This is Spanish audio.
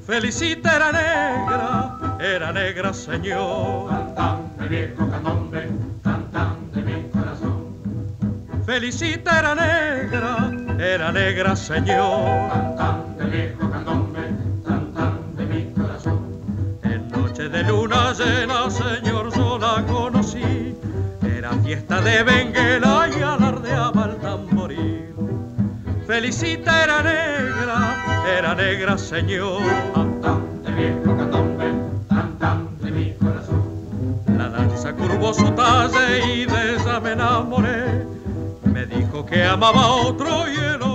Felicita era negra señor. Cantante viejo candombe, cantante mi corazón. Felicita era negra señor. Cantante viejo candombe, cantante mi corazón. En noche de luna llena, señor, yo la conocí. Era fiesta de Benguela y alardeaba el tamboril. Felicita era negra señor. Cantante viejo candombe, cantante mi corazón. La danza curvó su talle y de ella me enamoré. Me dijo que amaba a otro y el